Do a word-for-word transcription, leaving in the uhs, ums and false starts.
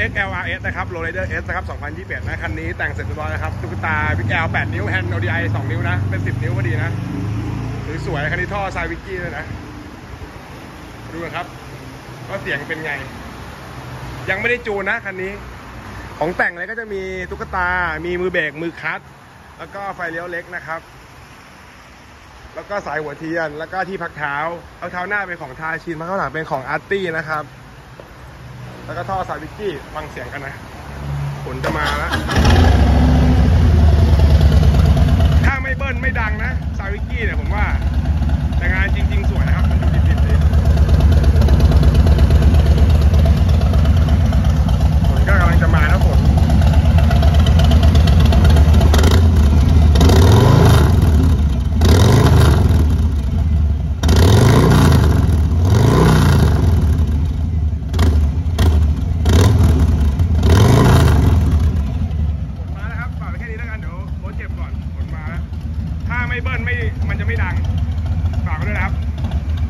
เอ็กซ์ แอล อาร์ เอส นะครับ Low Rider S นะครับสองพันยี่สิบเอ็ดนะคันนี้แต่งเสร็จเรียบร้อยนะครับตุ๊กตาบิ๊กแอลแปดนิ้วแฮนด์ โอ ดี ไอ สองนิ้วนะเป็นสิบนิ้วพอดีนะสวยๆคันนี้ท่อไซวิกกี้เลยนะดูนะครับก็เสียงเป็นไงยังไม่ได้จูนนะคันนี้ของแต่งเลยก็จะมีตุ๊กตามีมือเบรกมือคลัตช์แล้วก็ไฟเลี้ยวเล็กนะครับแล้วก็สายหัวเทียนแล้วก็ที่พักเท้าเอาเท้าหน้าเป็นของทาชินพักข้างหลังเป็นของอาร์ตี้นะครับแล้วก็ท่อไซวิกกี้ฟังเสียงกันนะฝนจะมาแล้วถ้าไม่เบิ้ลไม่ดังนะไซวิกกี้เนี่ยผมว่าแต่งานจริงๆสวยนะครับมันดูดิบๆเลยฝนก็กำลังจะมาแล้วฝนไม่เบิ้ลไม่มันจะไม่ดังฝากไว้ด้วยนะครับ